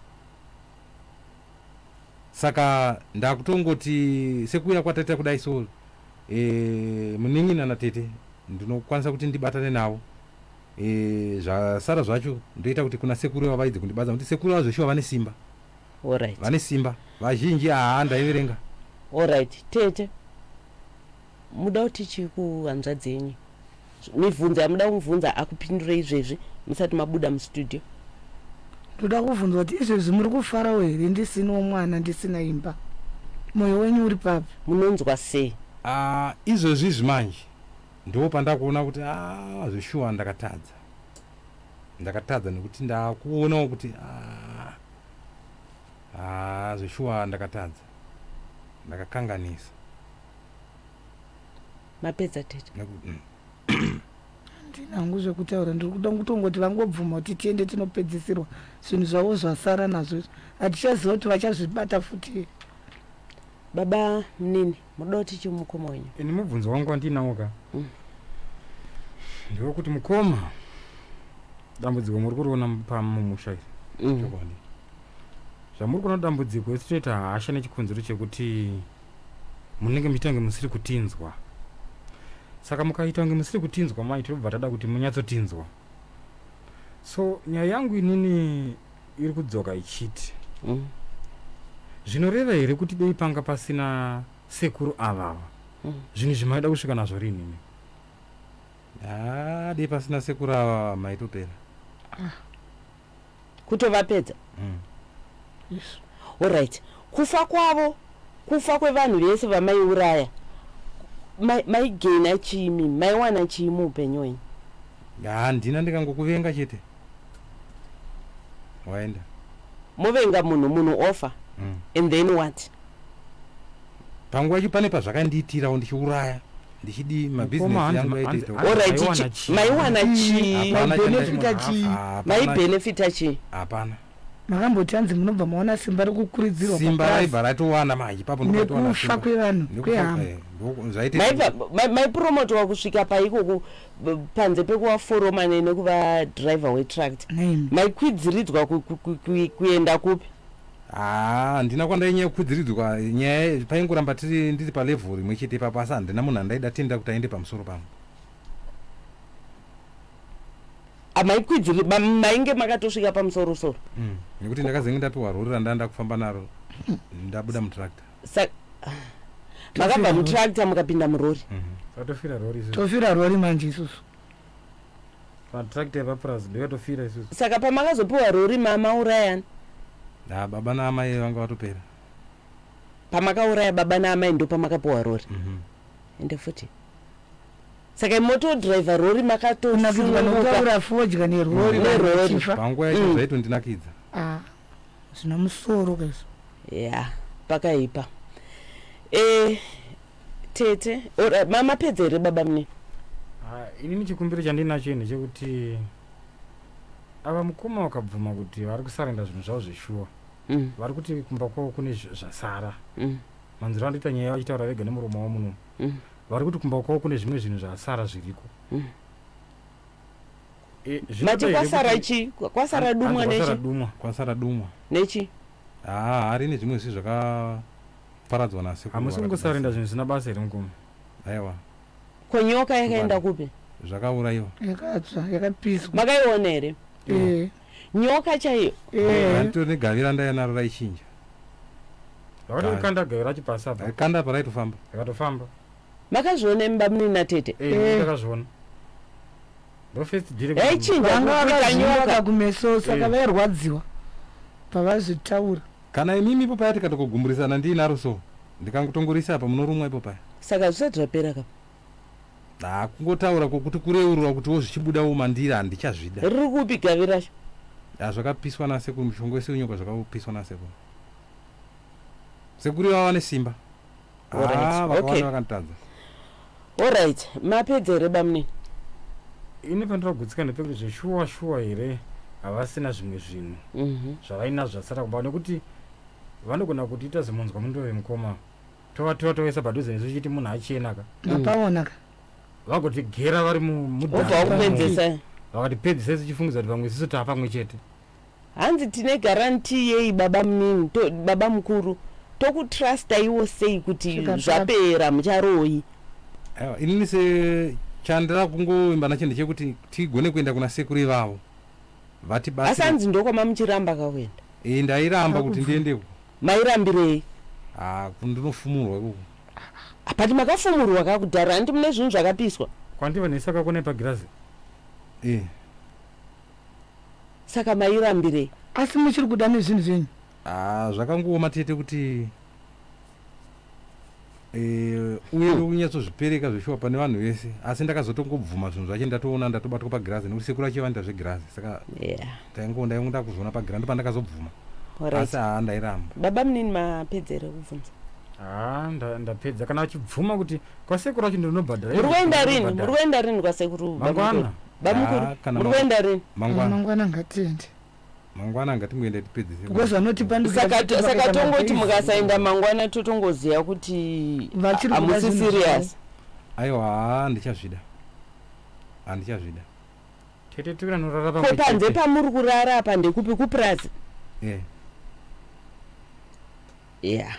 Saka ndakutongoti sekuuya kwataita kudai so eh munin'ina tete ndinokwanisa kuti ndibatane navo. Eh, zvasara zvacho ndoita kuti kuna sekuru vavaidze kundibatsira kuti sekuru vazvo shiva vane simba. All right. Vane simba. Vazhinji haa ndaiverenga. All right. Tete. Muda kuti chikuhanzvadzi yenyu. Mibvunzo muda kumubvunza akupindure izvezvi musati mabuda mustudio. Ndoda kubvunza kuti izvezvi muri kufarawo here ndisinawo mwana ndisina imba? Moyo wenyu uri papi? Munonzwa sei? Ah, izvozvi manje ndipo pandakuona kuti ah zveshuwa ndakatadza. Ndakatadza nekuti ndakuonawo kuti ah ah zveshuwa ndakatadza. Ndakakanganisa. Mapedza tete. Ndinangu zvekutaura ndiri kuda kutongoti vangobvuma kuti tiende tinopedzisirwa zvinhu zvavo zvasara nazvo. Hatichaziva kuti vachazvibata futi. Baba nini muda kuti chimukoma wenyu? Ini mubvunzo wangu wandinawo ka. Mm. Ndiwo kuti mukoma dambudziko muri kuriona pamumusha iri. Mm. Chokwadi. Zvamuri kuona dambudziko isi toita hasha nechikonzero chekuti munenge muchitange musiri kutinzwa. Saka mukaita kunge musiri kutinzwa mai tinobva tada kuti munyatsotinzwa. So nyaya yangu inini iri kudzoka ichiti Mm. zvinoreva here kuti dei panga pasina sekuru avava Mm. zvinhu zvimaida kusvika nazvo rinini Ah, dei pasina sekuru ava maitopera. kutovapedza. Mm. Yes. Alright, kufa kwavo, kufa kwevanhu vese vamaiuraya, mai- maigena chimi, maiwana chii muupenyu hwenyu? Ah, ndina ndikangokuvenga chete. Waenda. Muvenga munhu, munhu ofa, Mm. and then what? Panguva ichi pane pazvakandiitirawo ndichiuraya. Ndichidi mabusiness hanzi- yangu hanzi- yaite. hanzi- Alright, maiwana chi- chii? maiwana chii? Hapana Benefita chanda- chii? Hapana. Maibenefita chii? Hapana. makamboti hanzi munobva maona simba rikukurudzirwa Simba raibva ratowana manje ipapo ndokatowana nekufa simba. kwevanhu Nekufa- kwehama. eh, ndoko- zvaite- Maibva- ma- maipromotwa kusvika paikoku b- panze pekuvaforomane nekuva driver wetract, Name. maikwidziridzwa ku- ku- ku- ku- kuenda kupi? Ah, ndina kwandainyaya kukwidziridzwa nyaya paingoramba tiri ndiri palevhuri imwe chete ipapo asi handina munhu andaida tenda kuti aende pamusoro pangu. Amaikwidziri, ma- mainge makatosvika pamusorosoro. Mm. Nekuti ndakazenge ndapiwa rori randaenda kufamba naro ndabuda mutractor. Sa- makabva mutractor mukapinda murori. Mhm. tatofira rori isusu tofira rori manje isusu patractor yepapurazi ndokatofira isusu Saka pamakazopiwa rori mamaurayani, Ah, baba naamai vanga vatopera. pamakauraya baba naamai ndo pamakapiwa rori. Mhm. Ende futi. Saka moto driver rori kunakidzwa makatosununguka. nokutaura fodya nerori Nerori. vachifa Panguva yacho Mm. zvaitondinakidza. Ah, zvina musoro kaizvo Ya, pakaipa. Eh, tete, ora mamapedza here baba mune? Ah, inini chikumbiro chandinacho ine chekuti ava mukoma wakabvuma kuti vari kusarenda zvinhu zvavo zveshuwa Mm, vari kuti kumba kwavo kune zv- zvasara mm, manziro andoita nyaya vachitaura vega nemuromo wavo munomu mm, vari kuti kumba kwavo kune zvimwe zvinhu zvasara zviriko mm. Eh, Mati zvinoda here kwasara kuti- chi? Kwasara Hanzi dumwa kwasara nechi? dumwa Kwasara dumwa. Nechi? Ah, hari nezvimwe zvi zvakaparadzwa nasekuru. hamusi kungosarenda zvinhu zvisina basa here mukoma Aiwa, Konyoka yakaenda kupi? zvakaurayiwa. yakatsva yakapiswa Makaiona here? Eh, Nyoka chaiyo? eh, Nditori negavira ndaiya naro raichinja. vakati kukanda gavira chipasi apa Kanda apa raitofamba. rakatofamba Makazviona mimba munina tete? Eh. takazviona ndo first jiri Yaichinja vanga kuita vakazviaka nyoka. kumeso saka Eh. vairwadziwa pavazvitaura Kana imimi ipo paya tikatokogumburisana ndiinaro so. Ndikangotongorisa apa munorumwa ipo paya. Saka zvisati zvapera kapa. Ah, kungotaura kuti kureurura kutiwo zvichibudawo mandira handichazvida. Riri kupi gavira racho? Ah, zvakapiswa nasekuru, mushongo wese unyoka zvakapiswa nasekuru. Sekuru vava nesimba. Alright, Ah, okay. vakawanda vakanditadza. Alright, mapedza here bamune? ini pandiragutsikana pekuti zveshuwa shuwa here havasina zvimwe zvinhu Mhm. zvavainazvo zvasara kumba nekuti vanogona kutiita zimunzwa mundove mukoma tova tova tovaisa padhuze nesu chiti munhu achenaka mapaonaka vagotigera vari Obva mudhaa wakupedzesa. vakatipedzisa isu chifungiza kuti vamwe isisu taa pamwe chete Hanzi tine guarantee yei baba munini, to- baba mukuru. Tokutrasta iwo sei kuti Zvika- zvapera mucharoyi. Aiwa, inini se chandira kungoimba nacho ndechekuti tigone kuenda kuna sekuru ivavo. Vati Asi basi. hanzi ndokwama muchiramba kakuenda. Eh, ndairamba kuti ndiendeko. Mairambirei? Ah, kundinofumurwa ikoko. Apati makafumurwa kakudhara, handi mune zvinhu zvakapiswa. kwandiva nesaka kone pagirazi Eh. Saka mairambirei? asi muchiri kuda nezvinhu zvenyu Ah, zvakangooma tete kuti eh uye kunyatsozvipereka zveshuwa pane vanhu vese, asi ndakazotongobvuma zvinhu zvacho ndatoona ndatobatwa pagirazi nekuti sekuru achivanda zvegirazi, saka Yeah. taingo ndaingoda kuzoona pagirazi ndo pandakazobvuma. Alright. Asi haa ndairamba. Baba munini mapedza here kubvunza? ha ndapedza kana vachibvuma kuti kwasekuru acho ndinobhadhara Muri kuenda rini? Muri kuenda rini kwasekuru? mangwana Bamukuru. Ah, kana Muri ma- kuenda rini? Mangwana. mangwana ngatiende Mangwana ngatingoenda tipedzise. because vanotipandukira Saka kuti saka vakaita tongoti mabhizi. mukasaenda mangwana totongoziya kuti Vachiri kuda hamusi zvinhu serious. Aiwa, haa ndichazvida. Handichazvida. tete tiri anorara Ko pamwe panze chete. pamuri kurara apa ndekupi kupurazi? Eh. Yeah.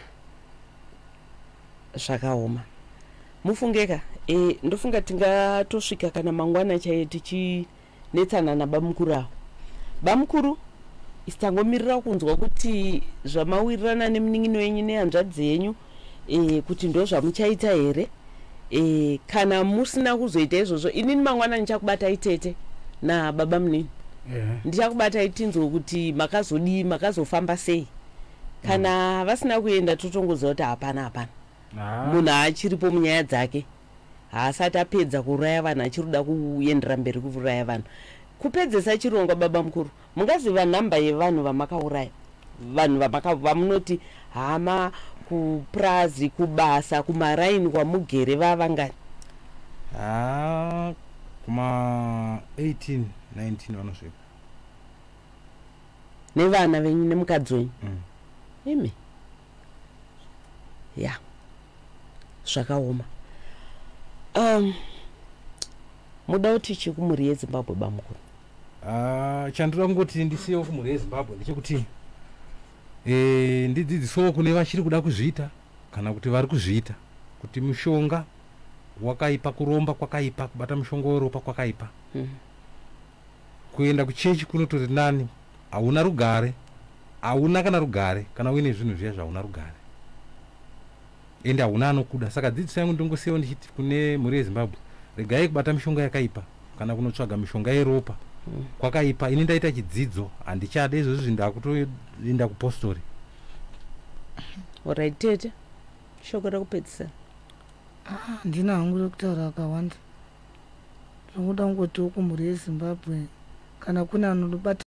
Zvakaoma. Mufungeka? Eh, ndofunga tingatosvika kana mangwana chaiye tichinetsana nabamukuru avo. Bamukuru, istangomirira kunzwa kuti zvamawirirana nemunin'ino wenyu nehanzvadzi yenyu e, kuti ndo zvamuchaita here e, kana musina kuzoita izvozvo inini mangwana ndichakubatai tete nababa munini yeah. ndichakubatai tinzwe kuti makazodii makazofamba sei kana mm. vasina kuenda totongoziva kuti hapana hapana ah. munhu achiripo munyaya dzake haasati apedza kuuraya vanhu achiruda kuendera mberi kuuraya vanhu kupedzesa chirongwa baba mukuru mungaziva nhamba yevanhu vamakauraya vanhu vamunoti hama kuprazi kubasa kumaraini kwamugere vavangani ah, kuma eighteen nineteen vanosvika nevana venyu nemukadzi wenyu mm. imi ya zvakaoma um, muda kuti chikumhuri yezimbabwe bamukuru uh, chandoda kungoti ndisiyewo kumhuri yezimbabwe ndechekuti e, ndidzidzisewo kune vachiri kuda kuzviita kana kuti vari kuzviita kuti mushonga wakaipa kuromba kwakaipa kubata mushonga weropa kwakaipa mm. kuenda kuchechi kunotori nani hauna rugare hauna kana rugare kana uine zvinhu zviya zvauna rugare ende hauna anokuda saka dzidziso yangu ndongosiyewo ndichiti kune mhuri yezimbabwe regai kubata mishonga yakaipa kana kunotsvaga mishonga yeropa mm. kwakaipa ini ndaita chidzidzo handichada izvozvo zvindakutoenda kupostori orit tete shoko rekupedzisana ah, ndina hangu rekutaura akawanda zvokuda kungotiwo kumhuri yezimbabwe kana kuna anobata